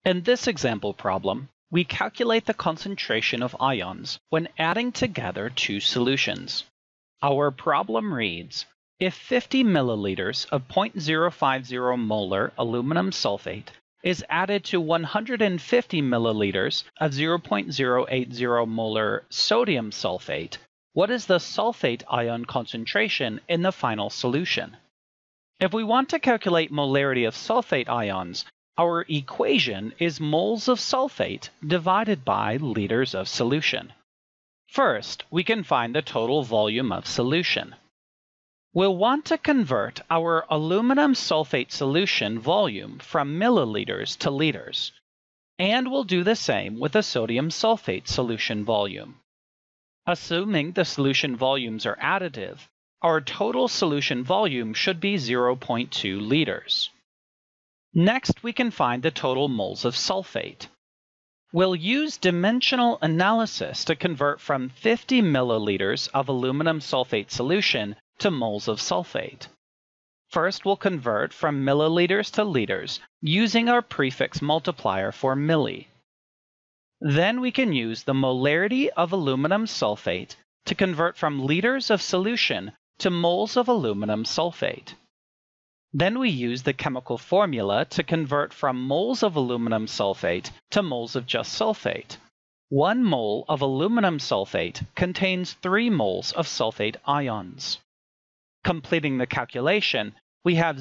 In this example problem, we calculate the concentration of ions when adding together two solutions. Our problem reads, if 50 milliliters of 0.050 molar aluminum sulfate is added to 150 milliliters of 0.080 molar sodium sulfate, what is the sulfate ion concentration in the final solution? If we want to calculate molarity of sulfate ions, our equation is moles of sulfate divided by liters of solution. First, we can find the total volume of solution. We'll want to convert our aluminum sulfate solution volume from milliliters to liters, and we'll do the same with the sodium sulfate solution volume. Assuming the solution volumes are additive, our total solution volume should be 0.2 liters. Next, we can find the total moles of sulfate. We'll use dimensional analysis to convert from 50 milliliters of aluminum sulfate solution to moles of sulfate. First, we'll convert from milliliters to liters using our prefix multiplier for milli. Then we can use the molarity of aluminum sulfate to convert from liters of solution to moles of aluminum sulfate. Then we use the chemical formula to convert from moles of aluminum sulfate to moles of just sulfate. 1 mole of aluminum sulfate contains 3 moles of sulfate ions. Completing the calculation, we have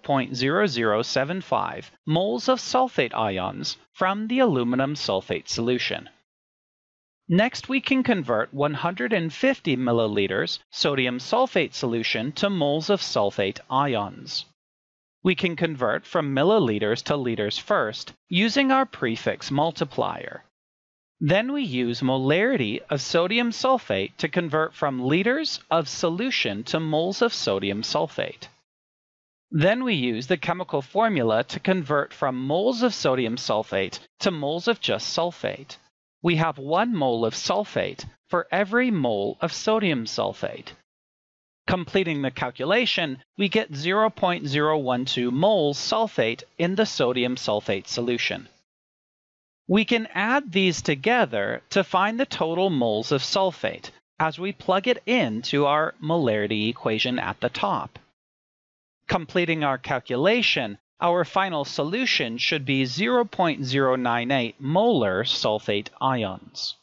0.0075 moles of sulfate ions from the aluminum sulfate solution. Next, we can convert 150 milliliters sodium sulfate solution to moles of sulfate ions. We can convert from milliliters to liters first using our prefix multiplier. Then we use molarity of sodium sulfate to convert from liters of solution to moles of sodium sulfate. Then we use the chemical formula to convert from moles of sodium sulfate to moles of just sulfate. We have 1 mole of sulfate for every mole of sodium sulfate. Completing the calculation, we get 0.012 moles sulfate in the sodium sulfate solution. We can add these together to find the total moles of sulfate as we plug it into our molarity equation at the top. Completing our calculation, our final solution should be 0.098 molar sulfate ions.